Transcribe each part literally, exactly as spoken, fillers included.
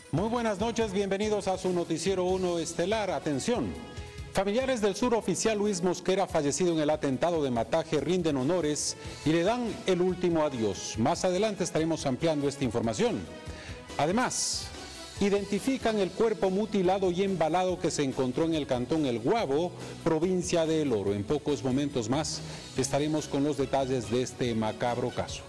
Muy buenas noches, bienvenidos a su Noticiero uno Estelar. Atención, familiares del suboficial Luis Mosquera, fallecido en el atentado de Mataje, rinden honores y le dan el último adiós. Más adelante estaremos ampliando esta información. Además, identifican el cuerpo mutilado y embalado que se encontró en el cantón El Guabo, provincia de El Oro. En pocos momentos más estaremos con los detalles de este macabro caso.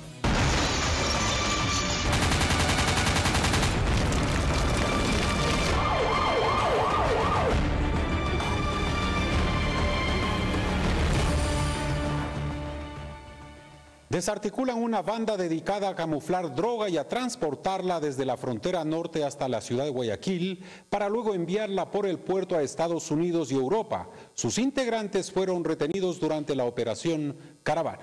Desarticulan una banda dedicada a camuflar droga y a transportarla desde la frontera norte hasta la ciudad de Guayaquil para luego enviarla por el puerto a Estados Unidos y Europa. Sus integrantes fueron retenidos durante la operación Caravana.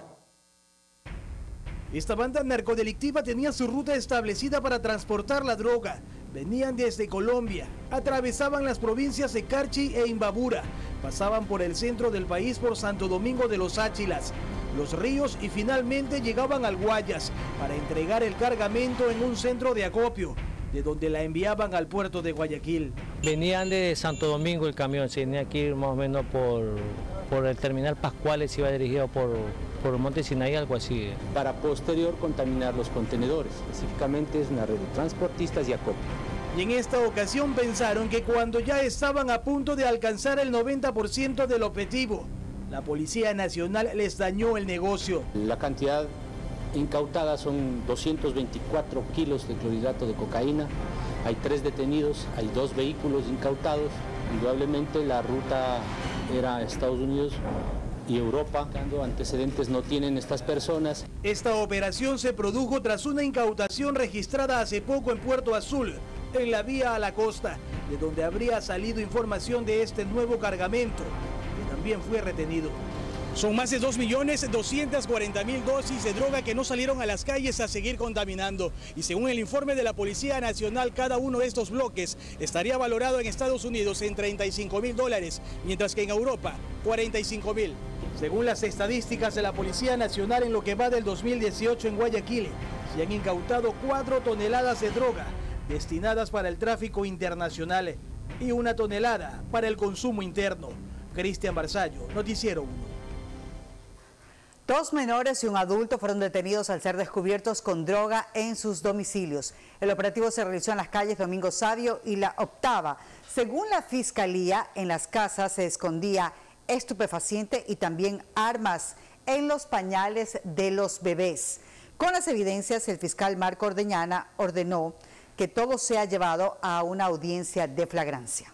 Esta banda narcodelictiva tenía su ruta establecida para transportar la droga. Venían desde Colombia, atravesaban las provincias de Carchi e Imbabura, pasaban por el centro del país por Santo Domingo de los Áchilas, Los Ríos y finalmente llegaban al Guayas para entregar el cargamento en un centro de acopio, de donde la enviaban al puerto de Guayaquil. Venían de Santo Domingo el camión, se tenía que ir más o menos por, por el terminal Pascuales, iba dirigido por, por Monte Sinaí, algo así. Para posterior contaminar los contenedores, específicamente es una red de transportistas y acopio. Y en esta ocasión pensaron que cuando ya estaban a punto de alcanzar el noventa por ciento del objetivo, la Policía Nacional les dañó el negocio. La cantidad incautada son doscientos veinticuatro kilos de clorhidrato de cocaína, hay tres detenidos, hay dos vehículos incautados, indudablemente la ruta era Estados Unidos y Europa. Antecedentes no tienen estas personas. Esta operación se produjo tras una incautación registrada hace poco en Puerto Azul, en la vía a la costa, de donde habría salido información de este nuevo cargamento, que también fue retenido. Son más de dos millones doscientas cuarenta mil dosis de droga que no salieron a las calles a seguir contaminando. Y según el informe de la Policía Nacional, cada uno de estos bloques estaría valorado en Estados Unidos en treinta y cinco mil dólares, mientras que en Europa, cuarenta y cinco mil. Según las estadísticas de la Policía Nacional, en lo que va del dos mil dieciocho en Guayaquil, se han incautado cuatro toneladas de droga destinadas para el tráfico internacional y una tonelada para el consumo interno. Cristian Barzallo, Noticiero uno. Dos menores y un adulto fueron detenidos al ser descubiertos con droga en sus domicilios. El operativo se realizó en las calles Domingo Sabio y La Octava. Según la Fiscalía, en las casas se escondía estupefaciente y también armas en los pañales de los bebés. Con las evidencias, el fiscal Marco Ordeñana ordenó que todo sea llevado a una audiencia de flagrancia.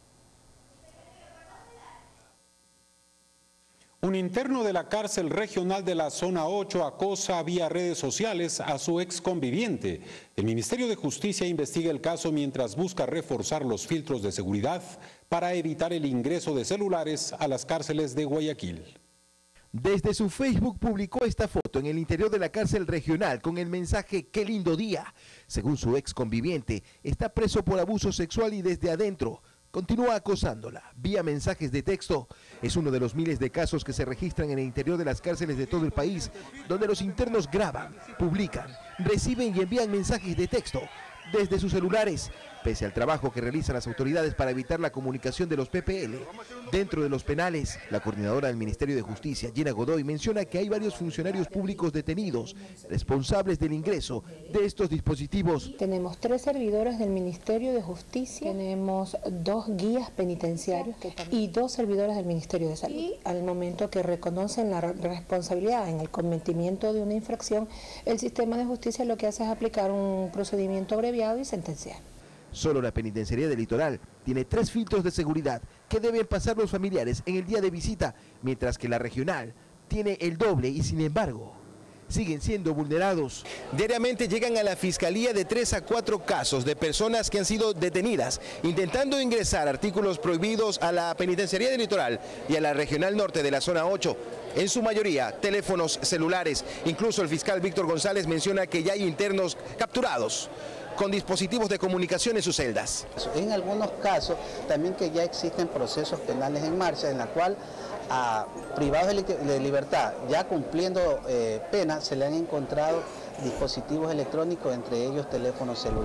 Un interno de la cárcel regional de la zona ocho acosa vía redes sociales a su ex conviviente. El Ministerio de Justicia investiga el caso mientras busca reforzar los filtros de seguridad para evitar el ingreso de celulares a las cárceles de Guayaquil. Desde su Facebook publicó esta foto en el interior de la cárcel regional con el mensaje "Qué lindo día". Según su ex conviviente, está preso por abuso sexual y desde adentro continúa acosándola vía mensajes de texto. Es uno de los miles de casos que se registran en el interior de las cárceles de todo el país, donde los internos graban, publican, reciben y envían mensajes de texto desde sus celulares, pese al trabajo que realizan las autoridades para evitar la comunicación de los P P L. Dentro de los penales, la coordinadora del Ministerio de Justicia, Gina Godoy, menciona que hay varios funcionarios públicos detenidos, responsables del ingreso de estos dispositivos. Tenemos tres servidores del Ministerio de Justicia, tenemos dos guías penitenciarios y dos servidores del Ministerio de Salud. Y al momento que reconocen la responsabilidad en el cometimiento de una infracción, el sistema de justicia lo que hace es aplicar un procedimiento abreviado y sentenciar. Solo la Penitenciaría del Litoral tiene tres filtros de seguridad que deben pasar los familiares en el día de visita, mientras que la regional tiene el doble y sin embargo siguen siendo vulnerados. Diariamente llegan a la Fiscalía de tres a cuatro casos de personas que han sido detenidas intentando ingresar artículos prohibidos a la Penitenciaría del Litoral y a la Regional Norte de la Zona ocho. En su mayoría, teléfonos celulares. Incluso el fiscal Víctor González menciona que ya hay internos capturados con dispositivos de comunicación en sus celdas. En algunos casos también que ya existen procesos penales en marcha en la cual a privados de libertad ya cumpliendo eh, pena se le han encontrado dispositivos electrónicos, entre ellos teléfonos celulares.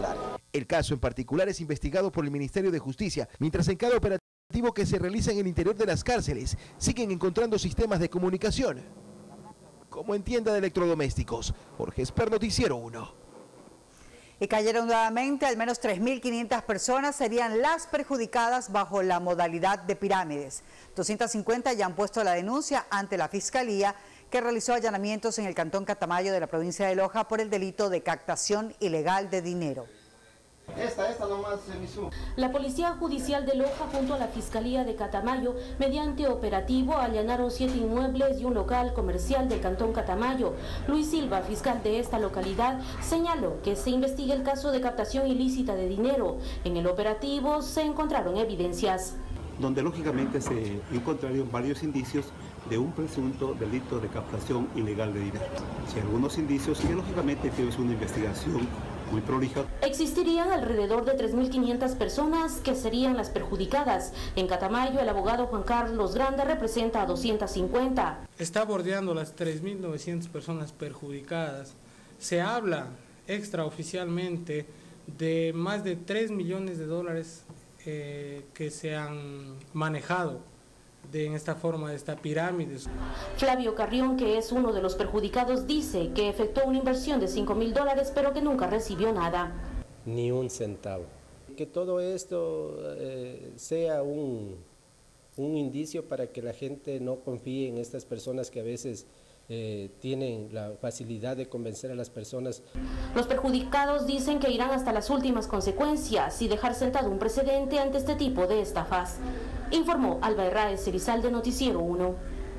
El caso en particular es investigado por el Ministerio de Justicia, mientras en cada operativo que se realiza en el interior de las cárceles siguen encontrando sistemas de comunicación, como en tienda de electrodomésticos. Jorge Esper, Noticiero uno. Y cayeron nuevamente, al menos tres mil quinientas personas serían las perjudicadas bajo la modalidad de pirámides. doscientas cincuenta ya han puesto la denuncia ante la Fiscalía, que realizó allanamientos en el cantón Catamayo de la provincia de Loja por el delito de captación ilegal de dinero. Esta, esta nomás se me suma. La Policía Judicial de Loja junto a la Fiscalía de Catamayo, mediante operativo, allanaron siete inmuebles y un local comercial del cantón Catamayo. Luis Silva, fiscal de esta localidad, señaló que se investiga el caso de captación ilícita de dinero. En el operativo se encontraron evidencias, donde lógicamente se encontraron varios indicios de un presunto delito de captación ilegal de dinero. Si algunos indicios, y lógicamente es una investigación muy prolija. Existirían alrededor de tres mil quinientas personas que serían las perjudicadas. En Catamayo, el abogado Juan Carlos Grande representa a doscientas cincuenta. Está bordeando las tres mil novecientas personas perjudicadas. Se habla extraoficialmente de más de tres millones de dólares eh, que se han manejado de, en esta forma de esta pirámide. Flavio Carrión, que es uno de los perjudicados, dice que efectuó una inversión de cinco mil dólares, pero que nunca recibió nada. Ni un centavo. Que todo esto eh, sea un, un indicio para que la gente no confíe en estas personas que a veces eh, tienen la facilidad de convencer a las personas. Los perjudicados dicen que irán hasta las últimas consecuencias y dejar sentado un precedente ante este tipo de estafas. Informó Alba Herráez Elizalde, Noticiero uno.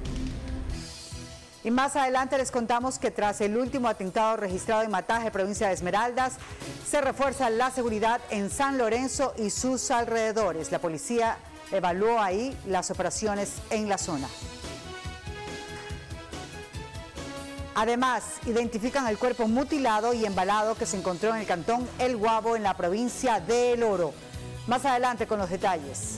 Y más adelante les contamos que tras el último atentado registrado en Mataje, provincia de Esmeraldas, se refuerza la seguridad en San Lorenzo y sus alrededores. La policía evaluó ahí las operaciones en la zona. Además, identifican el cuerpo mutilado y embalado que se encontró en el cantón El Guabo, en la provincia de El Oro. Más adelante con los detalles.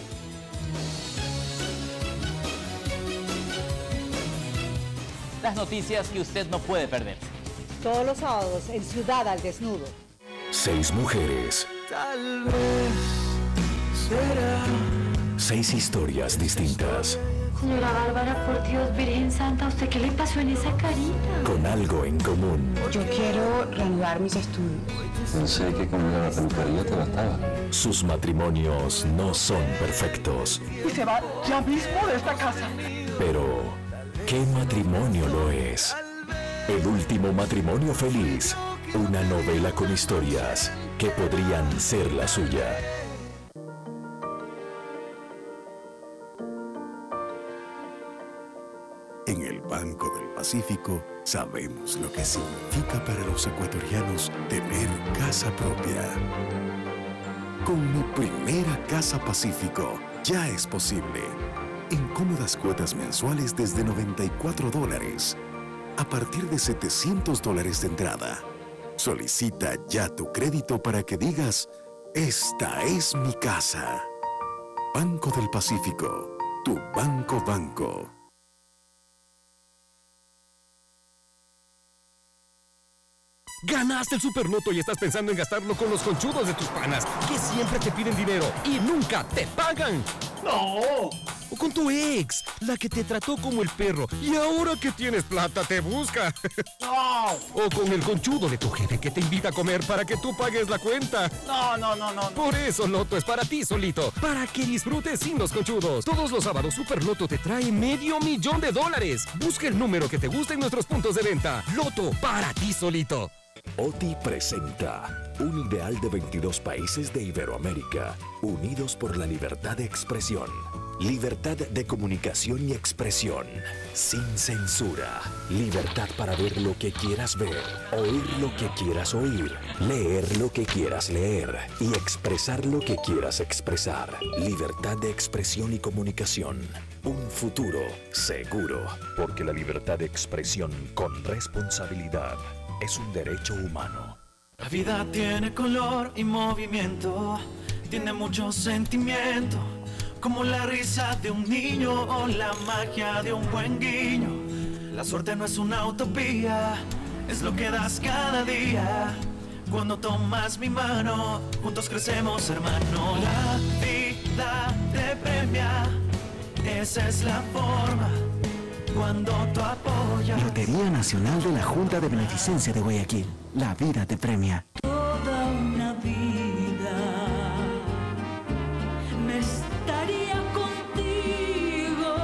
Las noticias que usted no puede perder. Todos los sábados en Ciudad al Desnudo. Seis mujeres. Tal vez será. Seis historias distintas. Señora Bárbara, por Dios, Virgen Santa, ¿a usted qué le pasó en esa carita? Con algo en común. Yo quiero reanudar mis estudios. Pensé que con la peluquería te bastaba. Sus matrimonios no son perfectos. Y se va ya mismo de esta casa. Pero, ¿qué matrimonio lo es? El último matrimonio feliz. Una novela con historias que podrían ser la suya. En el Banco del Pacífico sabemos lo que significa para los ecuatorianos tener casa propia. Con mi primera Casa Pacífico ya es posible. En cómodas cuotas mensuales desde noventa y cuatro dólares. A partir de setecientos dólares de entrada. Solicita ya tu crédito para que digas, esta es mi casa. Banco del Pacífico, tu banco banco. Ganaste el Superloto y estás pensando en gastarlo con los conchudos de tus panas, que siempre te piden dinero y nunca te pagan. ¡No! O con tu ex, la que te trató como el perro y ahora que tienes plata te busca. ¡No! O con el conchudo de tu jefe que te invita a comer para que tú pagues la cuenta. No, no, no, no. Por eso Loto es para ti solito, para que disfrutes sin los conchudos. Todos los sábados Superloto te trae medio millón de dólares. Busca el número que te guste en nuestros puntos de venta. Loto, para ti solito. O T I presenta un ideal de veintidós países de Iberoamérica, unidos por la libertad de expresión. Libertad de comunicación y expresión, sin censura. Libertad para ver lo que quieras ver, oír lo que quieras oír, leer lo que quieras leer y expresar lo que quieras expresar. Libertad de expresión y comunicación. Un futuro seguro, porque la libertad de expresión con responsabilidad es un derecho humano. La vida tiene color y movimiento, tiene mucho sentimiento, como la risa de un niño o la magia de un buen guiño. La suerte no es una utopía, es lo que das cada día. cuando tomas mi mano, juntos crecemos, hermano. La vida te premia, esa es la forma, cuando tú apoyas. Lotería Nacional de la Junta de Beneficencia de Guayaquil. La vida te premia. Toda una vida me estaría contigo.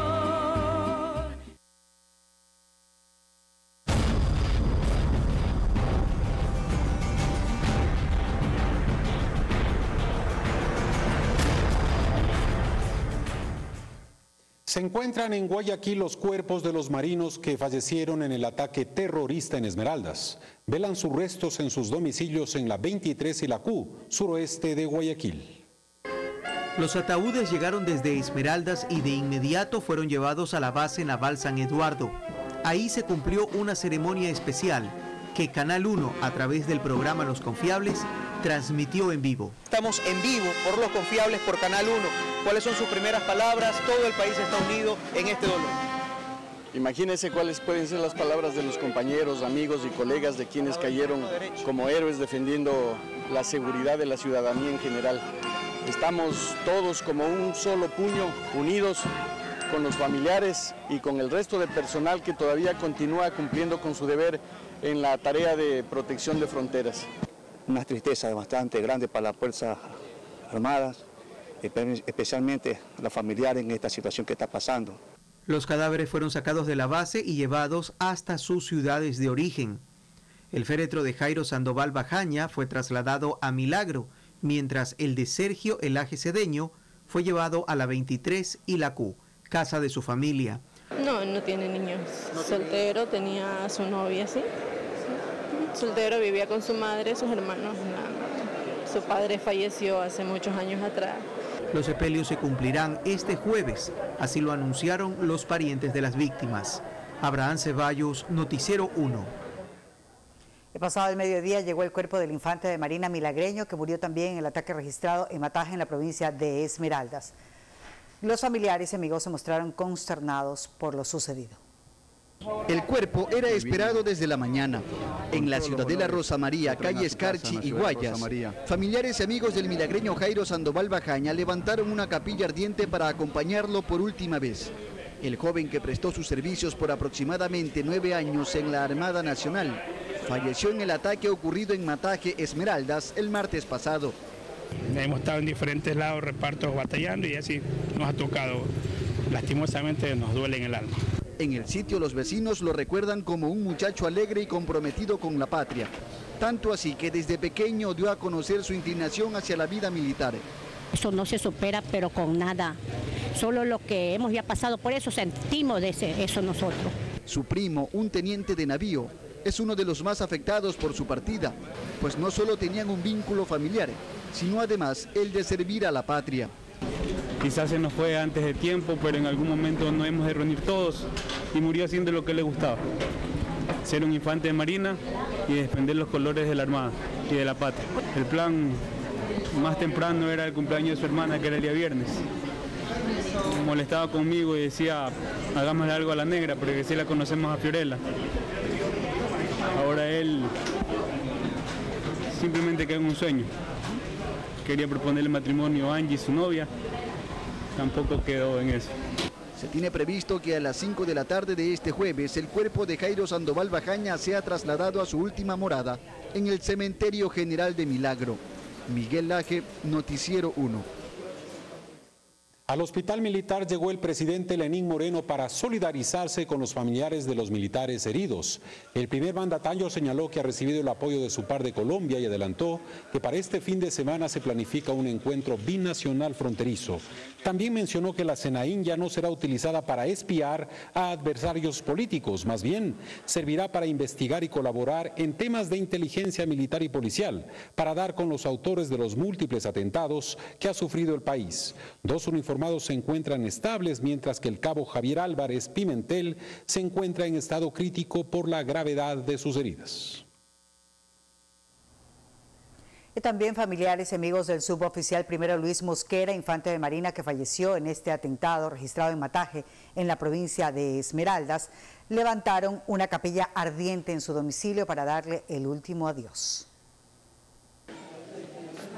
Se encuentran en Guayaquil los cuerpos de los marinos que fallecieron en el ataque terrorista en Esmeraldas. Velan sus restos en sus domicilios en la veintitrés y la Q, suroeste de Guayaquil. Los ataúdes llegaron desde Esmeraldas y de inmediato fueron llevados a la base naval San Eduardo. Ahí se cumplió una ceremonia especial que Canal uno, a través del programa Los Confiables, transmitió en vivo. Estamos en vivo por Los Confiables, por Canal uno. ¿Cuáles son sus primeras palabras? Todo el país está unido en este dolor. Imagínense cuáles pueden ser las palabras de los compañeros, amigos y colegas de quienes cayeron como héroes defendiendo la seguridad de la ciudadanía en general. Estamos todos como un solo puño, unidos con los familiares y con el resto del personal que todavía continúa cumpliendo con su deber en la tarea de protección de fronteras. Una tristeza bastante grande para las Fuerzas Armadas, especialmente los familiares en esta situación que está pasando. Los cadáveres fueron sacados de la base y llevados hasta sus ciudades de origen. El féretro de Jairo Sandoval Bajaña fue trasladado a Milagro, mientras el de Sergio Elaje Cedeño fue llevado a la veintitrés y la Q, casa de su familia. No, no tiene niños. Soltero, tenía a su novia, sí. Soltero, vivía con su madre, sus hermanos. No. Su padre falleció hace muchos años atrás. Los sepelios se cumplirán este jueves, así lo anunciaron los parientes de las víctimas. Abraham Ceballos, Noticiero uno. El pasado del mediodía llegó el cuerpo del infante de Marina milagreño, que murió también en el ataque registrado en Mataje, en la provincia de Esmeraldas. Los familiares y amigos se mostraron consternados por lo sucedido. El cuerpo era esperado desde la mañana. En la Ciudadela Rosa María, calle Escarchi y Guayas, familiares y amigos del milagreño Jairo Sandoval Bajaña levantaron una capilla ardiente para acompañarlo por última vez. El joven, que prestó sus servicios por aproximadamente nueve años en la Armada Nacional, falleció en el ataque ocurrido en Mataje, Esmeraldas, el martes pasado. Hemos estado en diferentes lados, repartos, batallando, y así nos ha tocado. Lastimosamente nos duele en el alma. En el sitio los vecinos lo recuerdan como un muchacho alegre y comprometido con la patria. Tanto así que desde pequeño dio a conocer su inclinación hacia la vida militar. Eso no se supera, pero con nada. Solo lo que hemos ya pasado, por eso sentimos de ese, eso nosotros. Su primo, un teniente de navío, es uno de los más afectados por su partida, pues no solo tenían un vínculo familiar, sino además el de servir a la patria. Quizás se nos fue antes de tiempo, pero en algún momento nos hemos de reunir todos y murió haciendo lo que le gustaba. Ser un infante de Marina y defender los colores de la Armada y de la patria. El plan más temprano era el cumpleaños de su hermana, que era el día viernes. Molestaba conmigo y decía, hagámosle algo a la negra, porque sí la conocemos a Fiorella. Ahora él simplemente quedó en un sueño. Quería proponerle matrimonio a Angie, su novia. Tampoco quedó en eso. Se tiene previsto que a las cinco de la tarde de este jueves el cuerpo de Jairo Sandoval Bajaña sea trasladado a su última morada en el Cementerio General de Milagro. Miguel Laje, Noticiero uno. Al hospital militar llegó el presidente Lenín Moreno para solidarizarse con los familiares de los militares heridos. El primer mandatario señaló que ha recibido el apoyo de su par de Colombia y adelantó que para este fin de semana se planifica un encuentro binacional fronterizo. También mencionó que la SENAIN ya no será utilizada para espiar a adversarios políticos, más bien servirá para investigar y colaborar en temas de inteligencia militar y policial, para dar con los autores de los múltiples atentados que ha sufrido el país. Dos uniformados se encuentran estables, mientras que el cabo Javier Álvarez Pimentel se encuentra en estado crítico por la gravedad de sus heridas. Y también familiares y amigos del suboficial primero Luis Mosquera, infante de Marina, que falleció en este atentado registrado en Mataje, en la provincia de Esmeraldas, levantaron una capilla ardiente en su domicilio para darle el último adiós.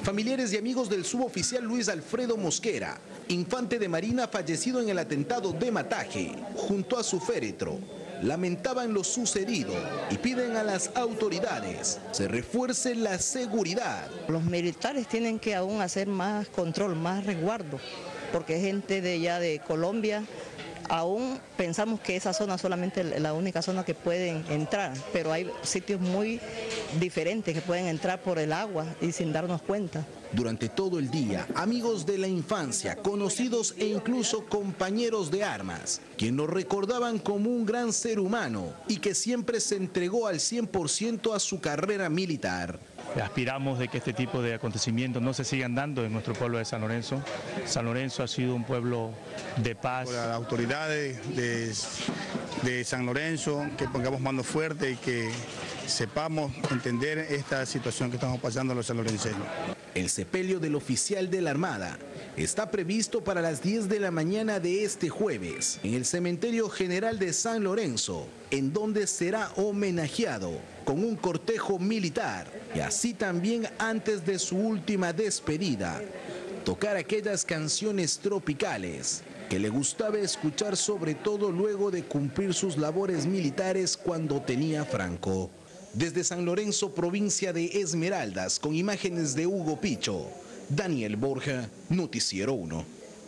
Familiares y amigos del suboficial Luis Alfredo Mosquera, infante de Marina fallecido en el atentado de Mataje, junto a su féretro, lamentaban lo sucedido y piden a las autoridades se refuerce la seguridad. Los militares tienen que aún hacer más control, más resguardo, porque gente de allá de Colombia, aún pensamos que esa zona solamente es la única zona que pueden entrar, pero hay sitios muy diferentes que pueden entrar por el agua y sin darnos cuenta. Durante todo el día, amigos de la infancia, conocidos e incluso compañeros de armas, quien lo recordaban como un gran ser humano y que siempre se entregó al cien por ciento a su carrera militar. Aspiramos de que este tipo de acontecimientos no se sigan dando en nuestro pueblo de San Lorenzo. San Lorenzo ha sido un pueblo de paz. Por las autoridades de, de San Lorenzo, que pongamos mano fuerte y que sepamos entender esta situación que estamos pasando los sanlorenseños. El sepelio del oficial de la Armada está previsto para las diez de la mañana de este jueves en el Cementerio General de San Lorenzo, en donde será homenajeado con un cortejo militar y así también antes de su última despedida, tocar aquellas canciones tropicales que le gustaba escuchar, sobre todo luego de cumplir sus labores militares cuando tenía Franco. Desde San Lorenzo, provincia de Esmeraldas, con imágenes de Hugo Picho, Daniel Borja, Noticiero uno.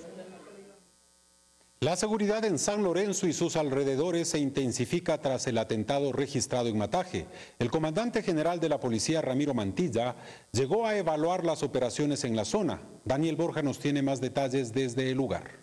La seguridad en San Lorenzo y sus alrededores se intensifica tras el atentado registrado en Mataje. El comandante general de la policía, Ramiro Mantilla, llegó a evaluar las operaciones en la zona. Daniel Borja nos tiene más detalles desde el lugar.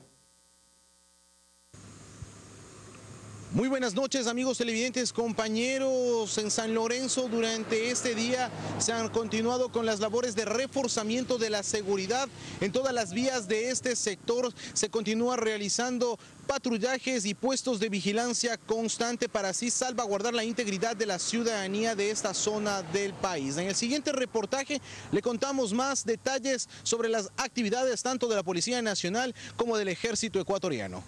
Muy buenas noches, amigos televidentes, compañeros. En San Lorenzo durante este día se han continuado con las labores de reforzamiento de la seguridad en todas las vías de este sector. Se continúa realizando patrullajes y puestos de vigilancia constante para así salvaguardar la integridad de la ciudadanía de esta zona del país. En el siguiente reportaje le contamos más detalles sobre las actividades tanto de la Policía Nacional como del Ejército Ecuatoriano.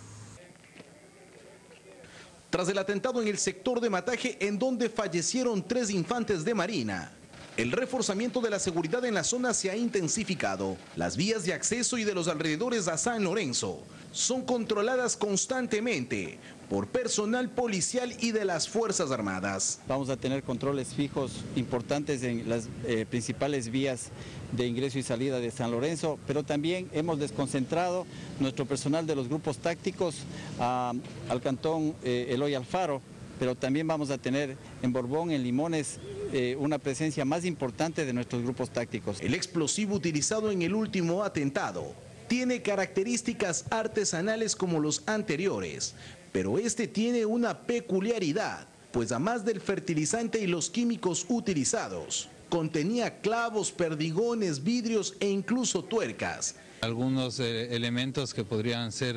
Tras el atentado en el sector de Mataje, en donde fallecieron tres infantes de Marina, el reforzamiento de la seguridad en la zona se ha intensificado. Las vías de acceso y de los alrededores a San Lorenzo son controladas constantemente por personal policial y de las Fuerzas Armadas. Vamos a tener controles fijos importantes en las eh, principales vías de ingreso y salida de San Lorenzo, pero también hemos desconcentrado nuestro personal de los grupos tácticos a, al cantón eh, Eloy Alfaro, pero también vamos a tener en Borbón, en Limones, eh, una presencia más importante de nuestros grupos tácticos. El explosivo utilizado en el último atentado tiene características artesanales como los anteriores, pero este tiene una peculiaridad, pues además del fertilizante y los químicos utilizados, contenía clavos, perdigones, vidrios e incluso tuercas. Algunos eh, elementos que podrían ser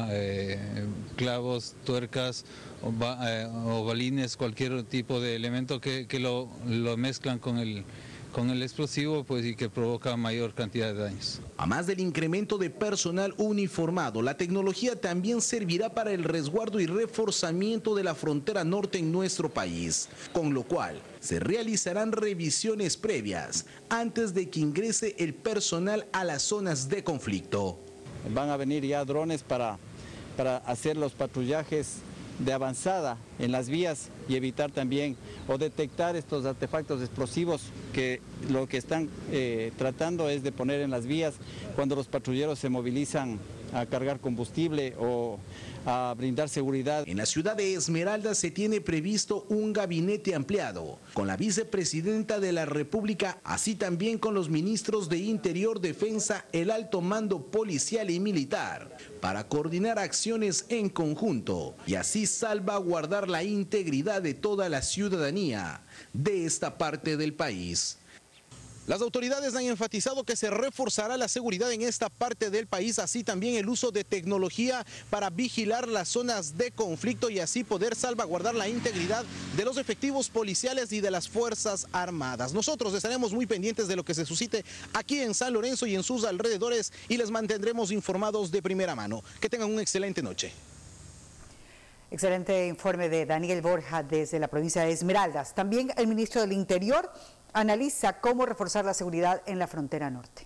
eh, clavos, tuercas o, eh, o balines, cualquier tipo de elemento que, que lo, lo mezclan con el, con el explosivo, pues, y que provoca mayor cantidad de daños. Además del incremento de personal uniformado, la tecnología también servirá para el resguardo y reforzamiento de la frontera norte en nuestro país, con lo cual se realizarán revisiones previas antes de que ingrese el personal a las zonas de conflicto. Van a venir ya drones para, para hacer los patrullajes de avanzada en las vías y evitar también o detectar estos artefactos explosivos que lo que están eh, tratando es de poner en las vías cuando los patrulleros se movilizan a cargar combustible o a brindar seguridad. En la ciudad de Esmeraldas se tiene previsto un gabinete ampliado con la vicepresidenta de la República, así también con los ministros de Interior, Defensa, el alto mando policial y militar, para coordinar acciones en conjunto y así salvaguardar la integridad de toda la ciudadanía de esta parte del país. Las autoridades han enfatizado que se reforzará la seguridad en esta parte del país, así también el uso de tecnología para vigilar las zonas de conflicto y así poder salvaguardar la integridad de los efectivos policiales y de las Fuerzas Armadas. Nosotros estaremos muy pendientes de lo que se suscite aquí en San Lorenzo y en sus alrededores y les mantendremos informados de primera mano. Que tengan una excelente noche. Excelente informe de Daniel Borja desde la provincia de Esmeraldas. También el ministro del Interior analiza cómo reforzar la seguridad en la frontera norte.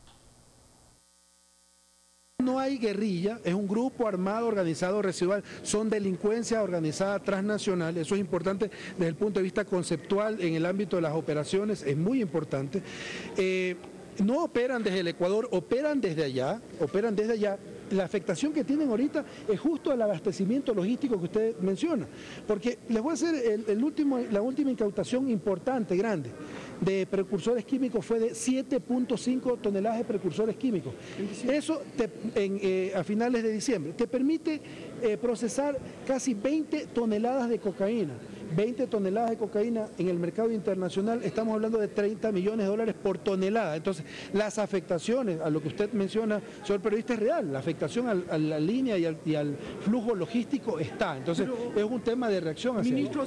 No hay guerrilla, es un grupo armado, organizado, residual, son delincuencia organizada transnacional, eso es importante desde el punto de vista conceptual en el ámbito de las operaciones, es muy importante. Eh, no operan desde el Ecuador, operan desde allá, operan desde allá. La afectación que tienen ahorita es justo el abastecimiento logístico que usted menciona, porque les voy a hacer el, el último, la última incautación importante, grande, de precursores químicos fue de siete punto cinco toneladas de precursores químicos. Eso te, en, eh, a finales de diciembre te permite eh, procesar casi veinte toneladas de cocaína. veinte toneladas de cocaína en el mercado internacional, estamos hablando de treinta millones de dólares por tonelada. Entonces, las afectaciones, a lo que usted menciona, señor periodista, es real. La afectación al, a la línea y al, y al flujo logístico está. Entonces, pero, es un tema de reacción hacia ministro.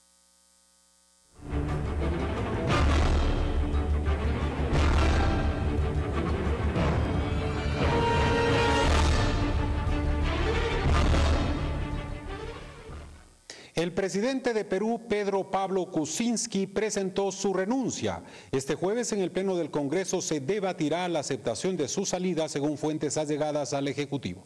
El presidente de Perú, Pedro Pablo Kuczynski, presentó su renuncia. Este jueves en el Pleno del Congreso se debatirá la aceptación de su salida según fuentes allegadas al Ejecutivo.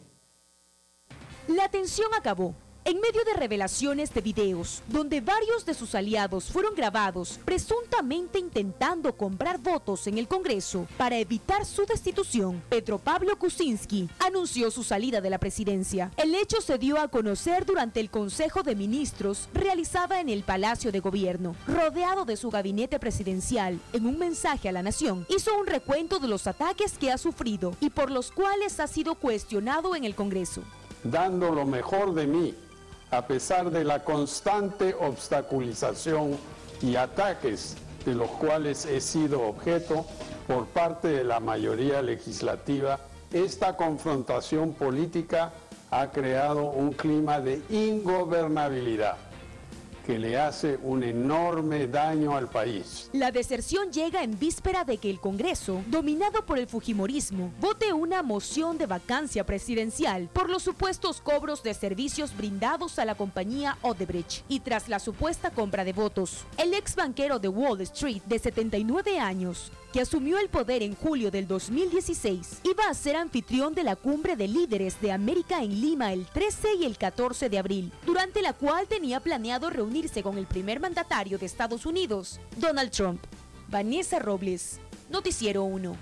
La tensión acabó en medio de revelaciones de videos donde varios de sus aliados fueron grabados presuntamente intentando comprar votos en el Congreso para evitar su destitución. Pedro Pablo Kuczynski anunció su salida de la presidencia. El hecho se dio a conocer durante el Consejo de Ministros realizado en el Palacio de Gobierno. Rodeado de su gabinete presidencial, en un mensaje a la nación, hizo un recuento de los ataques que ha sufrido y por los cuales ha sido cuestionado en el Congreso. Dando lo mejor de mí, a pesar de la constante obstaculización y ataques de los cuales he sido objeto por parte de la mayoría legislativa, esta confrontación política ha creado un clima de ingobernabilidad que le hace un enorme daño al país. La deserción llega en víspera de que el Congreso, dominado por el fujimorismo, vote una moción de vacancia presidencial por los supuestos cobros de servicios brindados a la compañía Odebrecht y tras la supuesta compra de votos. El ex banquero de Wall Street, de setenta y nueve años, que asumió el poder en julio del dos mil dieciséis, iba a ser anfitrión de la Cumbre de Líderes de América en Lima el trece y el catorce de abril, durante la cual tenía planeado reunirse con el primer mandatario de Estados Unidos, Donald Trump. Vanessa Robles, Noticiero uno.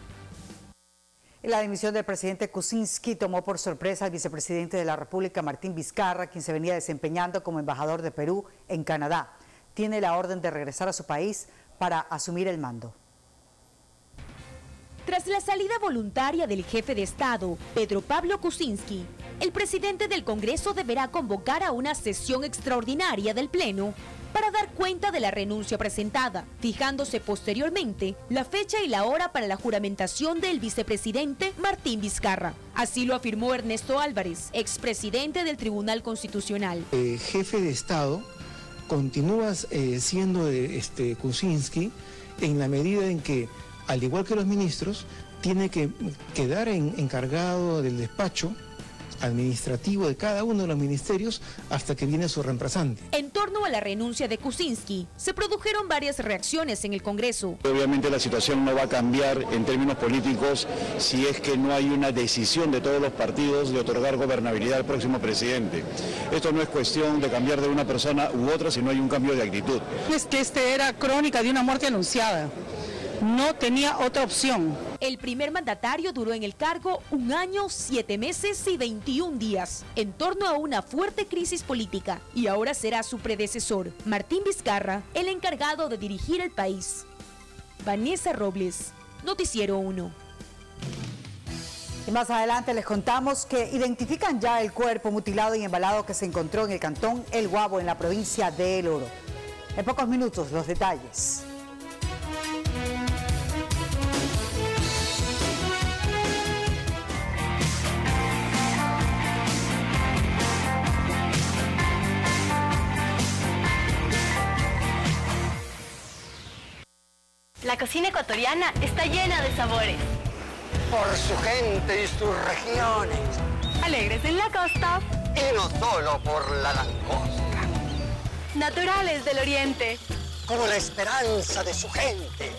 La dimisión del presidente Kuczynski tomó por sorpresa al vicepresidente de la República, Martín Vizcarra, quien se venía desempeñando como embajador de Perú en Canadá. Tiene la orden de regresar a su país para asumir el mando. Tras la salida voluntaria del jefe de Estado, Pedro Pablo Kuczynski, el presidente del Congreso deberá convocar a una sesión extraordinaria del Pleno para dar cuenta de la renuncia presentada, fijándose posteriormente la fecha y la hora para la juramentación del vicepresidente Martín Vizcarra. Así lo afirmó Ernesto Álvarez, expresidente del Tribunal Constitucional. El jefe de Estado continúa eh, siendo este, Kuczynski en la medida en que, al igual que los ministros, tiene que quedar en, encargado del despacho administrativo de cada uno de los ministerios hasta que viene su reemplazante. En torno a la renuncia de Kuczynski, se produjeron varias reacciones en el Congreso. Obviamente la situación no va a cambiar en términos políticos si es que no hay una decisión de todos los partidos de otorgar gobernabilidad al próximo presidente. Esto no es cuestión de cambiar de una persona u otra, sino hay un cambio de actitud. Es que este era crónica de una muerte anunciada. No tenía otra opción. El primer mandatario duró en el cargo un año, siete meses y veintiún días, en torno a una fuerte crisis política, y ahora será su predecesor, Martín Vizcarra, el encargado de dirigir el país. Vanessa Robles, Noticiero uno. Y más adelante les contamos que identifican ya el cuerpo mutilado y embalado que se encontró en el cantón El Guabo, en la provincia de El Oro. En pocos minutos, los detalles. La cocina ecuatoriana está llena de sabores. Por su gente y sus regiones. Alegres en la costa. Y no solo por la langosta. Naturales del oriente. como la esperanza de su gente.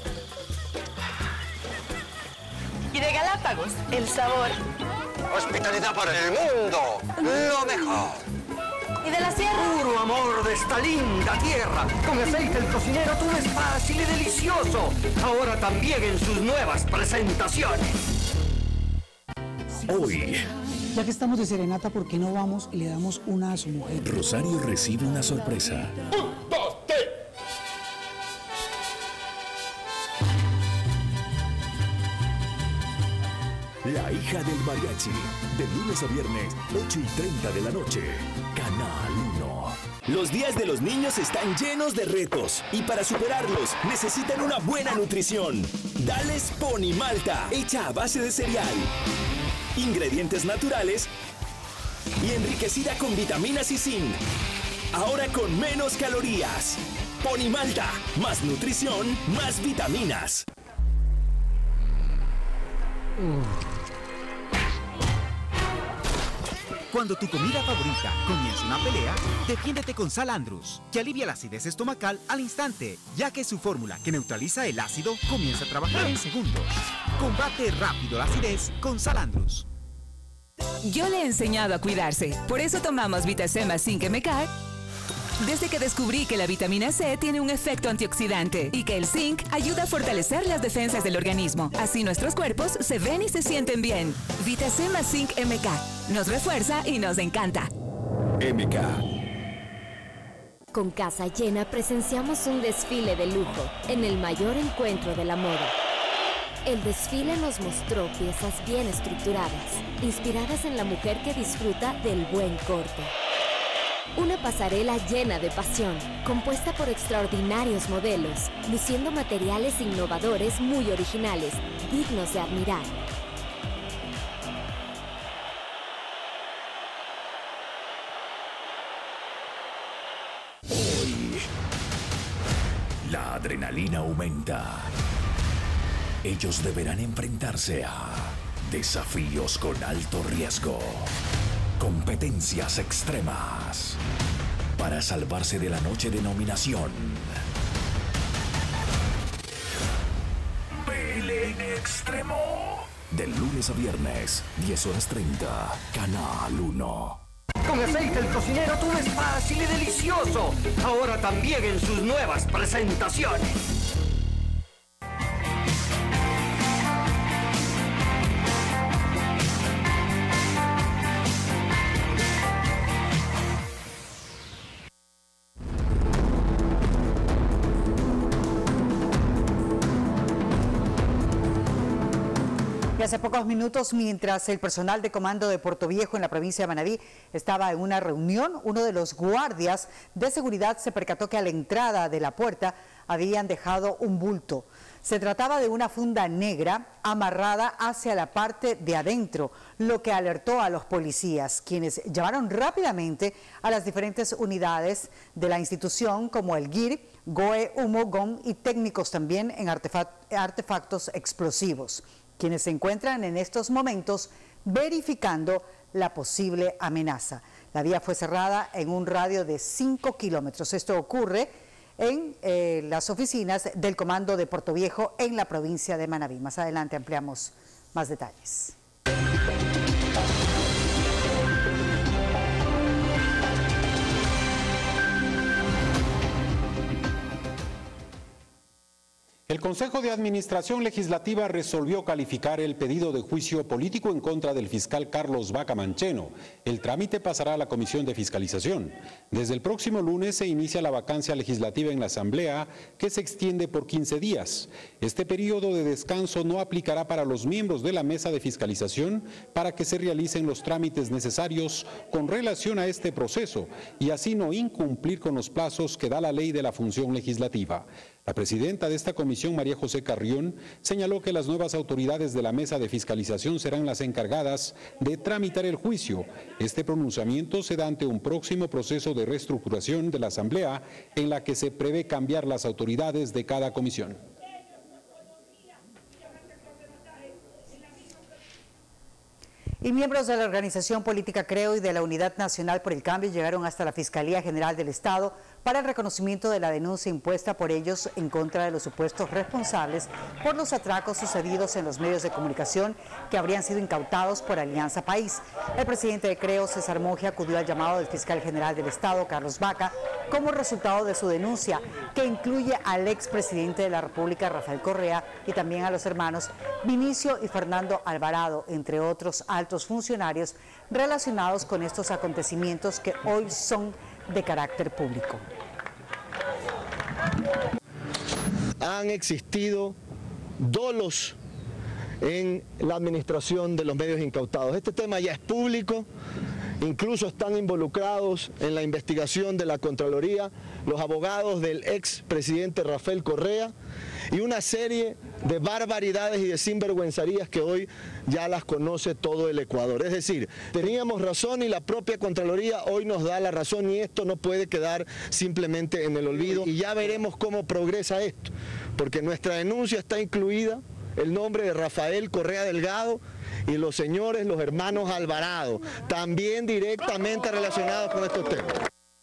Y de Galápagos, el sabor. Hospitalidad para el mundo, lo mejor. Y de la sierra. Puro amor de esta linda tierra. Con aceite el cocinero todo es fácil y delicioso. Ahora también en sus nuevas presentaciones. Hoy, ya que estamos de serenata, ¿por qué no vamos y le damos una a su mujer? Rosario recibe una sorpresa. Un, dos, tres. La hija del mariachi, de lunes a viernes, ocho y treinta de la noche, Canal uno. Los días de los niños están llenos de retos y para superarlos necesitan una buena nutrición. Dales Pony Malta, hecha a base de cereal, ingredientes naturales y enriquecida con vitaminas y zinc. Ahora con menos calorías. Pony Malta, más nutrición, más vitaminas. Cuando tu comida favorita comienza una pelea, defiéndete con Salandrus, que alivia la acidez estomacal al instante, ya que su fórmula que neutraliza el ácido comienza a trabajar en segundos. Combate rápido la acidez con Salandrus. Yo le he enseñado a cuidarse, por eso tomamos Vitacema Zinc M K. Desde que descubrí que la vitamina C tiene un efecto antioxidante y que el zinc ayuda a fortalecer las defensas del organismo. Así nuestros cuerpos se ven y se sienten bien. Vitacema Zinc M K. Nos refuerza y nos encanta. M K. Con casa llena presenciamos un desfile de lujo en el mayor encuentro de la moda. El desfile nos mostró piezas bien estructuradas, inspiradas en la mujer que disfruta del buen corte. Una pasarela llena de pasión, compuesta por extraordinarios modelos, luciendo materiales innovadores muy originales, dignos de admirar. Hoy, la adrenalina aumenta. Ellos deberán enfrentarse a desafíos con alto riesgo. Competencias extremas para salvarse de la noche de nominación. P L N Extremo. De lunes a viernes, diez horas treinta, Canal uno. Con aceite el cocinero todo es fácil y delicioso. Ahora también en sus nuevas presentaciones. Y hace pocos minutos, mientras el personal de comando de Puerto Viejo en la provincia de Manabí estaba en una reunión, uno de los guardias de seguridad se percató que a la entrada de la puerta habían dejado un bulto. Se trataba de una funda negra amarrada hacia la parte de adentro, lo que alertó a los policías, quienes llamaron rápidamente a las diferentes unidades de la institución, como el G I R, G O E, Humo, G O M y técnicos también en artefactos explosivos, quienes se encuentran en estos momentos verificando la posible amenaza. La vía fue cerrada en un radio de cinco kilómetros. Esto ocurre en eh, las oficinas del Comando de Puerto Viejo en la provincia de Manabí. Más adelante ampliamos más detalles. El Consejo de Administración Legislativa resolvió calificar el pedido de juicio político en contra del fiscal Carlos Vaca Mancheno. El trámite pasará a la Comisión de Fiscalización. Desde el próximo lunes se inicia la vacancia legislativa en la Asamblea, que se extiende por quince días. Este periodo de descanso no aplicará para los miembros de la Mesa de Fiscalización para que se realicen los trámites necesarios con relación a este proceso y así no incumplir con los plazos que da la Ley de la Función Legislativa. La presidenta de esta comisión, María José Carrión, señaló que las nuevas autoridades de la mesa de fiscalización serán las encargadas de tramitar el juicio. Este pronunciamiento se da ante un próximo proceso de reestructuración de la Asamblea en la que se prevé cambiar las autoridades de cada comisión. Y miembros de la organización política Creo y de la Unidad Nacional por el Cambio llegaron hasta la Fiscalía General del Estado para el reconocimiento de la denuncia impuesta por ellos en contra de los supuestos responsables por los atracos sucedidos en los medios de comunicación que habrían sido incautados por Alianza País. El presidente de Creo, César Monge, acudió al llamado del fiscal general del Estado, Carlos Vaca, como resultado de su denuncia, que incluye al expresidente de la República, Rafael Correa, y también a los hermanos Vinicio y Fernando Alvarado, entre otros altos funcionarios relacionados con estos acontecimientos que hoy son de carácter público. Han existido dolos en la administración de los medios incautados. Este tema ya es público, incluso están involucrados en la investigación de la Contraloría los abogados del expresidente Rafael Correa y una serie de barbaridades y de sinvergüenzarías que hoy ya las conoce todo el Ecuador. Es decir, teníamos razón y la propia Contraloría hoy nos da la razón y esto no puede quedar simplemente en el olvido y ya veremos cómo progresa esto, porque nuestra denuncia está incluida el nombre de Rafael Correa Delgado y los señores, los hermanos Alvarado, también directamente relacionados con estos temas.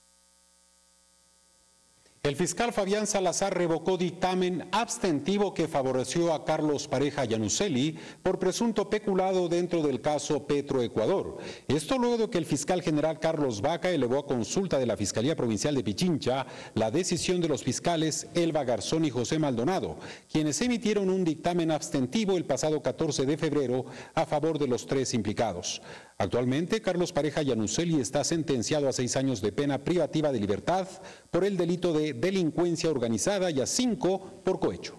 El fiscal Fabián Salazar revocó dictamen abstentivo que favoreció a Carlos Pareja Yanuseli por presunto peculado dentro del caso Petroecuador. Esto luego de que el fiscal general Carlos Vaca elevó a consulta de la Fiscalía Provincial de Pichincha la decisión de los fiscales Elba Garzón y José Maldonado, quienes emitieron un dictamen abstentivo el pasado catorce de febrero a favor de los tres implicados. Actualmente, Carlos Pareja Yanuseli está sentenciado a seis años de pena privativa de libertad por el delito de delincuencia organizada y a cinco por cohecho.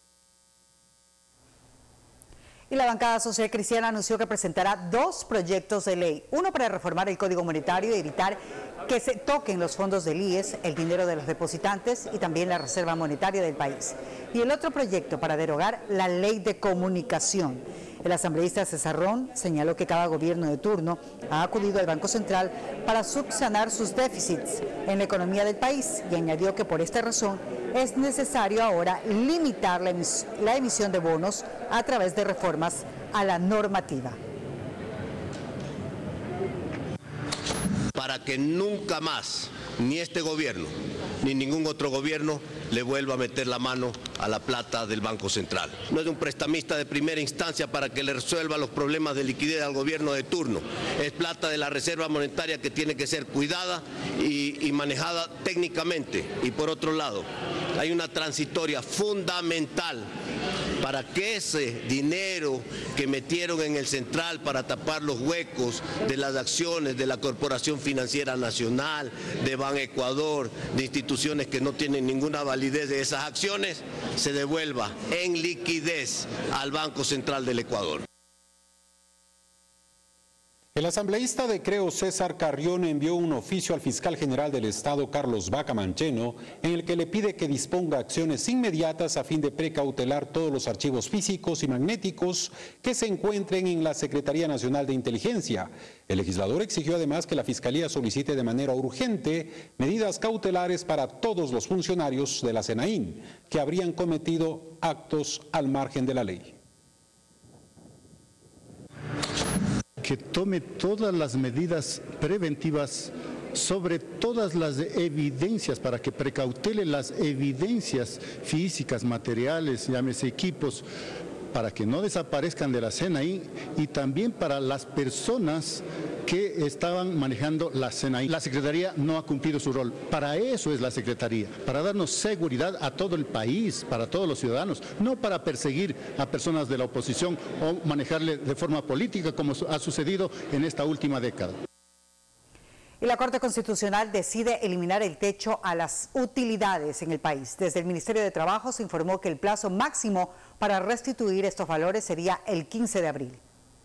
Y la bancada social cristiana anunció que presentará dos proyectos de ley, uno para reformar el Código Monetario y evitar que se toquen los fondos del I E S, el dinero de los depositantes y también la reserva monetaria del país, y el otro proyecto para derogar la ley de comunicación. El asambleísta César Ron señaló que cada gobierno de turno ha acudido al Banco Central para subsanar sus déficits en la economía del país y añadió que por esta razón es necesario ahora limitar la, emis- la emisión de bonos a través de reformas a la normativa. Para que nunca más, ni este gobierno, ni ningún otro gobierno le vuelva a meter la mano a la plata del Banco Central. No es un prestamista de primera instancia para que le resuelva los problemas de liquidez al gobierno de turno. Es plata de la reserva monetaria que tiene que ser cuidada y, y manejada técnicamente. Y por otro lado, hay una transitoria fundamental para que ese dinero que metieron en el Central para tapar los huecos de las acciones de la Corporación Financiera Nacional, de Banecuador, de instituciones que no tienen ninguna validez de esas acciones, se devuelva en liquidez al Banco Central del Ecuador. El asambleísta de Creo, César Carrión, envió un oficio al fiscal general del Estado, Carlos Vaca Mancheno, en el que le pide que disponga acciones inmediatas a fin de precautelar todos los archivos físicos y magnéticos que se encuentren en la Secretaría Nacional de Inteligencia. El legislador exigió además que la Fiscalía solicite de manera urgente medidas cautelares para todos los funcionarios de la SENAIN que habrían cometido actos al margen de la ley. Que tome todas las medidas preventivas sobre todas las evidencias para que precautele las evidencias físicas, materiales, llámese equipos, para que no desaparezcan de la SENAIN y también para las personas que estaban manejando la SENAIN. La Secretaría no ha cumplido su rol. Para eso es la Secretaría, para darnos seguridad a todo el país, para todos los ciudadanos, no para perseguir a personas de la oposición o manejarle de forma política como ha sucedido en esta última década. Y la Corte Constitucional decide eliminar el techo a las utilidades en el país. Desde el Ministerio de Trabajo se informó que el plazo máximo para restituir estos valores sería el quince de abril.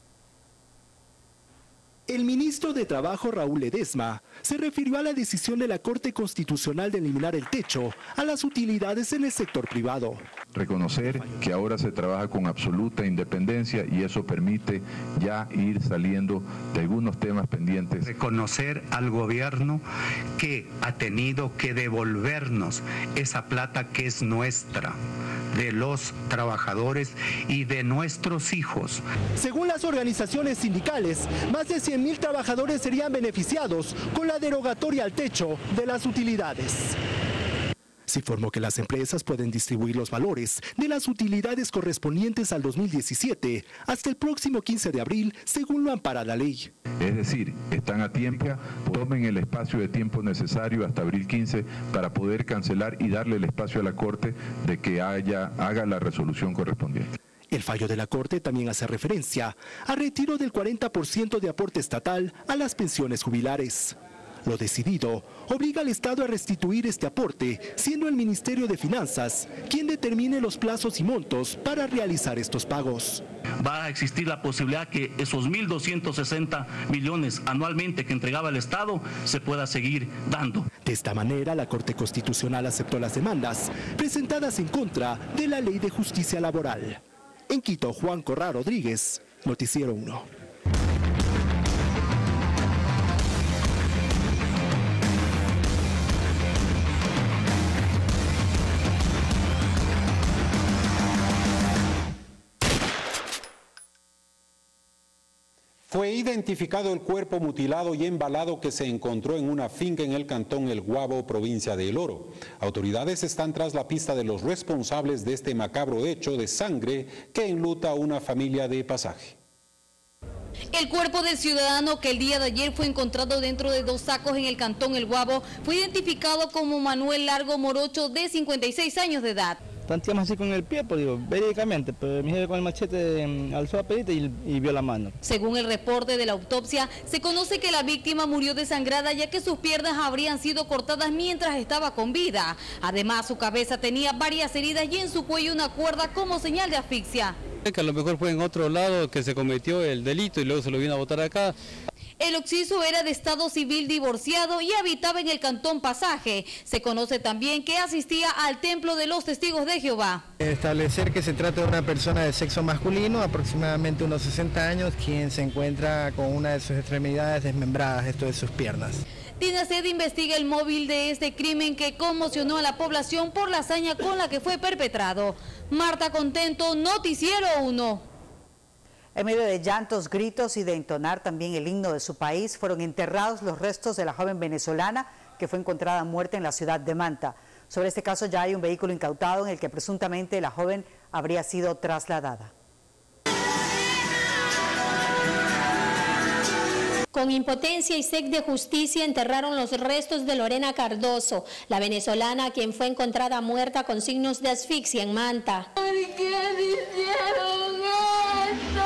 El ministro de Trabajo, Raúl Ledesma, se refirió a la decisión de la Corte Constitucional de eliminar el techo a las utilidades en el sector privado. Reconocer que ahora se trabaja con absoluta independencia y eso permite ya ir saliendo de algunos temas pendientes. Reconocer al gobierno que ha tenido que devolvernos esa plata que es nuestra, de los trabajadores y de nuestros hijos. Según las organizaciones sindicales, más de cien mil trabajadores serían beneficiados con la derogatoria al techo de las utilidades. Se informó que las empresas pueden distribuir los valores de las utilidades correspondientes al dos mil diecisiete hasta el próximo quince de abril, según lo ampara la ley. Es decir, están a tiempo, tomen el espacio de tiempo necesario hasta abril quince para poder cancelar y darle el espacio a la Corte de que haya, haga la resolución correspondiente. El fallo de la Corte también hace referencia al retiro del cuarenta por ciento de aporte estatal a las pensiones jubilares. Lo decidido obliga al Estado a restituir este aporte, siendo el Ministerio de Finanzas quien determine los plazos y montos para realizar estos pagos. Va a existir la posibilidad que esos mil doscientos sesenta millones anualmente que entregaba el Estado se pueda seguir dando. De esta manera, la Corte Constitucional aceptó las demandas presentadas en contra de la Ley de Justicia Laboral. En Quito, Juan Corrá Rodríguez, Noticiero uno. Fue identificado el cuerpo mutilado y embalado que se encontró en una finca en el cantón El Guabo, provincia de El Oro. Autoridades están tras la pista de los responsables de este macabro hecho de sangre que enluta a una familia de Pasaje. El cuerpo del ciudadano que el día de ayer fue encontrado dentro de dos sacos en el cantón El Guabo fue identificado como Manuel Largo Morocho, de cincuenta y seis años de edad. Tanteamos así con el pie, pues digo, verídicamente, pero mi jefe con el machete eh, alzó la perita y, y vio la mano. Según el reporte de la autopsia, se conoce que la víctima murió desangrada ya que sus piernas habrían sido cortadas mientras estaba con vida. Además, su cabeza tenía varias heridas y en su cuello una cuerda como señal de asfixia. Que a lo mejor fue en otro lado que se cometió el delito y luego se lo vino a botar acá. El occiso era de estado civil divorciado y habitaba en el cantón Pasaje. Se conoce también que asistía al templo de los testigos de Jehová. Establecer que se trata de una persona de sexo masculino, aproximadamente unos sesenta años, quien se encuentra con una de sus extremidades desmembradas, esto de sus piernas. DINASED investiga el móvil de este crimen que conmocionó a la población por la hazaña con la que fue perpetrado. Marta Contento, Noticiero uno. En medio de llantos, gritos y de entonar también el himno de su país, fueron enterrados los restos de la joven venezolana que fue encontrada muerta en la ciudad de Manta. Sobre este caso ya hay un vehículo incautado en el que presuntamente la joven habría sido trasladada. Con impotencia y sed de justicia enterraron los restos de Lorena Cardoso, la venezolana quien fue encontrada muerta con signos de asfixia en Manta. ¿Por qué hicieron esto?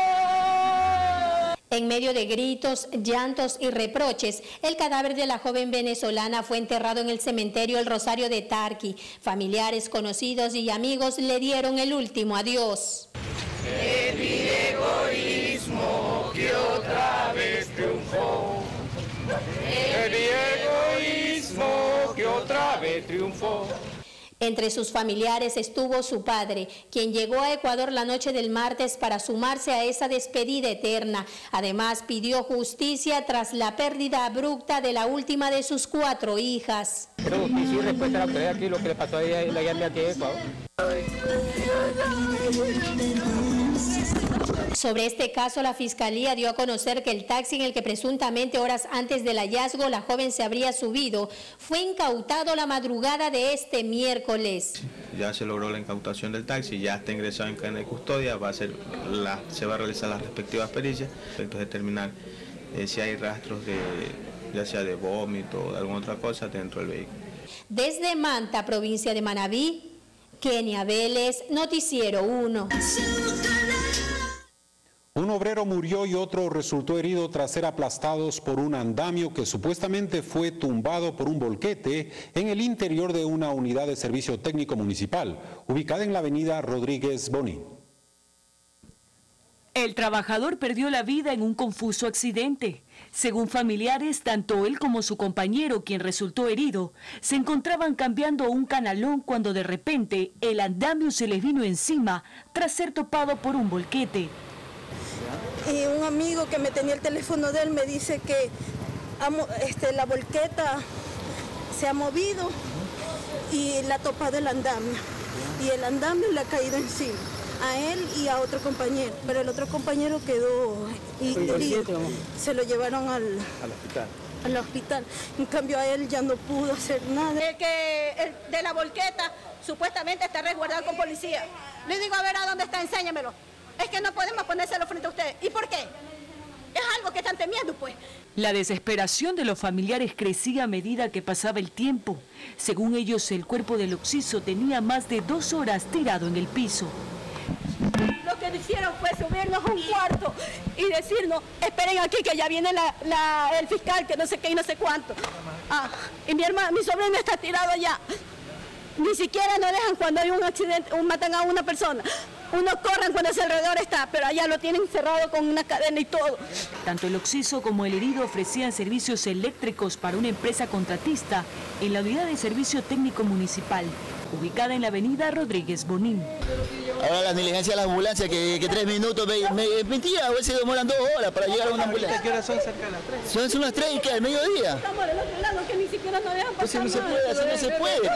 En medio de gritos, llantos y reproches, el cadáver de la joven venezolana fue enterrado en el cementerio El Rosario de Tarqui. Familiares, conocidos y amigos le dieron el último adiós. Es mi egoísmo que otra vez triunfó. Es mi egoísmo que otra vez triunfó. Entre sus familiares estuvo su padre, quien llegó a Ecuador la noche del martes para sumarse a esa despedida eterna. Además, pidió justicia tras la pérdida abrupta de la última de sus cuatro hijas. Creo que sí, respuesta a la autoridad aquí lo que le pasó a ella y la llamé aquí a Ecuador. Sobre este caso, la Fiscalía dio a conocer que el taxi en el que presuntamente horas antes del hallazgo la joven se habría subido fue incautado la madrugada de este miércoles. Ya se logró la incautación del taxi, ya está ingresado en cadena de custodia, va a ser la, se va a realizar las respectivas pericias, para determinar eh, si hay rastros de, ya sea de vómito o de alguna otra cosa dentro del vehículo. Desde Manta, provincia de Manabí, Kenia Vélez, Noticiero uno. Un obrero murió y otro resultó herido tras ser aplastados por un andamio que supuestamente fue tumbado por un volquete en el interior de una unidad de servicio técnico municipal, ubicada en la avenida Rodríguez Bonín. El trabajador perdió la vida en un confuso accidente. Según familiares, tanto él como su compañero, quien resultó herido, se encontraban cambiando un canalón cuando de repente el andamio se les vino encima tras ser topado por un volquete. Y un amigo que me tenía el teléfono de él me dice que este, la volqueta se ha movido y la ha topado el andamio. Y el andamio le ha caído encima. a él y a otro compañero, pero el otro compañero quedó y, y se lo llevaron al, al hospital. al hospital. En cambio a él ya no pudo hacer nada. El que el de la volqueta supuestamente está resguardado con policía. Le digo, a ver, ¿a dónde está? Enséñamelo. Es que no podemos ponérselo frente a ustedes. ¿Y por qué? Es algo que están temiendo, pues. La desesperación de los familiares crecía a medida que pasaba el tiempo. Según ellos, el cuerpo del occiso tenía más de dos horas tirado en el piso. Lo que hicieron fue subirnos a un cuarto y decirnos, esperen aquí que ya viene la, la, el fiscal, que no sé qué y no sé cuánto. Ah, y mi hermano, mi sobrino está tirado allá. Ni siquiera nos dejan cuando hay un accidente, un, matan a una persona. Uno corren cuando ese alrededor está, pero allá lo tienen cerrado con una cadena y todo. Tanto el occiso como el herido ofrecían servicios eléctricos para una empresa contratista en la unidad de servicio técnico municipal, ubicada en la avenida Rodríguez Bonín. Ahora la negligencia de la ambulancia, que, que tres minutos, me, me, es mentira, a veces demoran dos horas para llegar a una ambulancia. ¿Qué horas son cerca de las tres? Son, son las tres y que al mediodía. Estamos del otro lado, que ni siquiera nos dejan pasar. Pues si no se puede, así no se puede.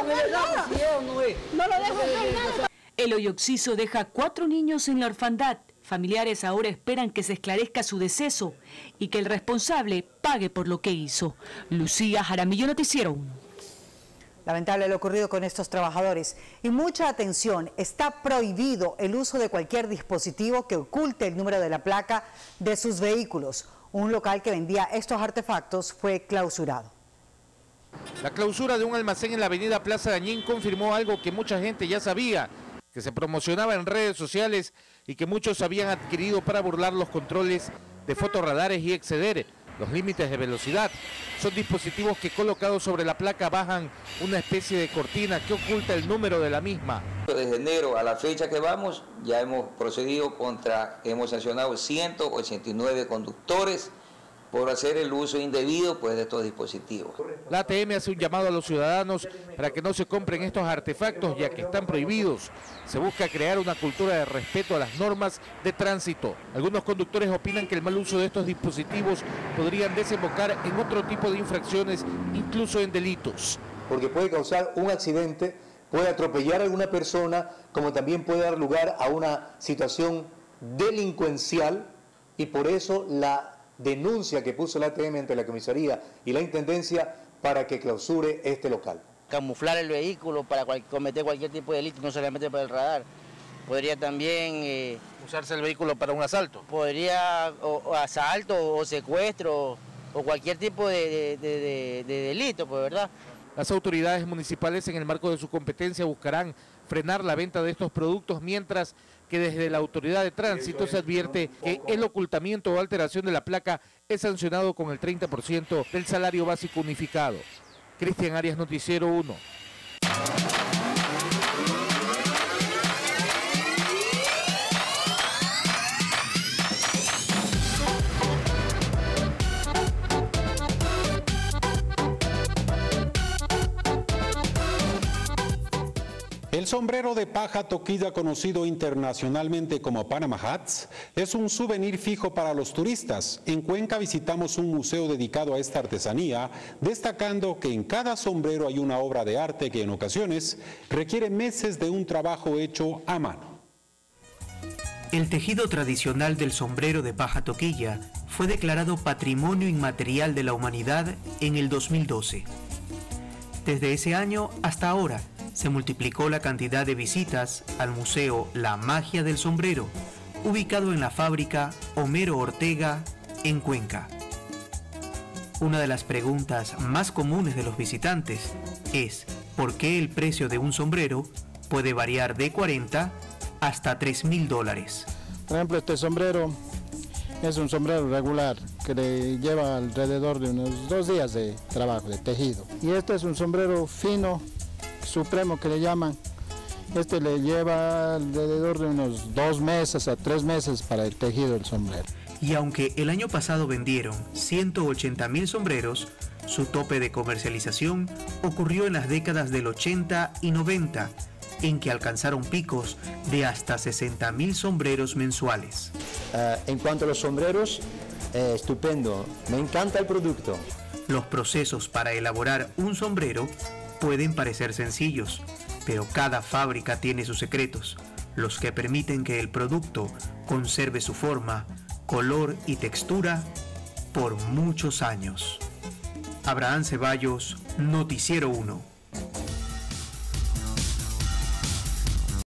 No lo dejan ver nada. El hoy occiso deja cuatro niños en la orfandad. Familiares ahora esperan que se esclarezca su deceso y que el responsable pague por lo que hizo. Lucía Jaramillo, Noticiero uno. Lamentable lo ocurrido con estos trabajadores. Y mucha atención, está prohibido el uso de cualquier dispositivo que oculte el número de la placa de sus vehículos. Un local que vendía estos artefactos fue clausurado. La clausura de un almacén en la avenida Plaza Dañín confirmó algo que mucha gente ya sabía, que se promocionaba en redes sociales y que muchos habían adquirido para burlar los controles de fotorradares y exceder los límites de velocidad. Son dispositivos que colocados sobre la placa bajan una especie de cortina que oculta el número de la misma. Desde enero a la fecha que vamos, ya hemos procedido contra, hemos sancionado ciento ochenta y nueve conductores por hacer el uso indebido pues, de estos dispositivos. La A T M hace un llamado a los ciudadanos para que no se compren estos artefactos ya que están prohibidos. Se busca crear una cultura de respeto a las normas de tránsito. Algunos conductores opinan que el mal uso de estos dispositivos podrían desembocar en otro tipo de infracciones, incluso en delitos. Porque puede causar un accidente, puede atropellar a alguna persona, como también puede dar lugar a una situación delincuencial, y por eso la denuncia que puso la A T M ante la comisaría y la intendencia para que clausure este local. Camuflar el vehículo para cual, cometer cualquier tipo de delito, no solamente para el radar. Podría también... Eh, usarse el vehículo para un asalto. Podría, o, o asalto, o secuestro, o cualquier tipo de, de, de, de delito, pues, ¿verdad? Las autoridades municipales en el marco de su competencia buscarán frenar la venta de estos productos, mientras que desde la autoridad de tránsito se advierte que el ocultamiento o alteración de la placa es sancionado con el treinta por ciento del salario básico unificado. Cristian Arias, Noticiero uno. El sombrero de paja toquilla, conocido internacionalmente como Panama Hats, es un souvenir fijo para los turistas. En Cuenca visitamos un museo dedicado a esta artesanía, destacando que en cada sombrero hay una obra de arte que en ocasiones requiere meses de un trabajo hecho a mano. El tejido tradicional del sombrero de paja toquilla fue declarado Patrimonio Inmaterial de la Humanidad en el dos mil doce. Desde ese año hasta ahora, se multiplicó la cantidad de visitas al Museo La Magia del Sombrero, ubicado en la fábrica Homero Ortega, en Cuenca. Una de las preguntas más comunes de los visitantes es ¿por qué el precio de un sombrero puede variar de cuarenta hasta tres mil dólares? Por ejemplo, este sombrero es un sombrero regular que le lleva alrededor de unos dos días de trabajo, de tejido. Y este es un sombrero fino, supremo que le llaman. Este le lleva alrededor de unos dos meses a tres meses para el tejido del sombrero. Y aunque el año pasado vendieron ciento ochenta mil sombreros, su tope de comercialización ocurrió en las décadas del ochenta y noventa, en que alcanzaron picos de hasta sesenta mil sombreros mensuales. Uh, en cuanto a los sombreros, eh, estupendo, me encanta el producto. Los procesos para elaborar un sombrero pueden parecer sencillos, pero cada fábrica tiene sus secretos. los que permiten que el producto conserve su forma, color y textura por muchos años. Abraham Ceballos, Noticiero uno.